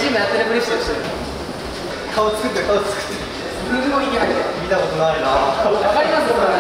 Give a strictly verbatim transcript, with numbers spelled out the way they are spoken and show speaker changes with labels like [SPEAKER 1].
[SPEAKER 1] 今やってるふりしてるしてる。顔作って顔作って。すごい息入ってる。見たことないな。わかります？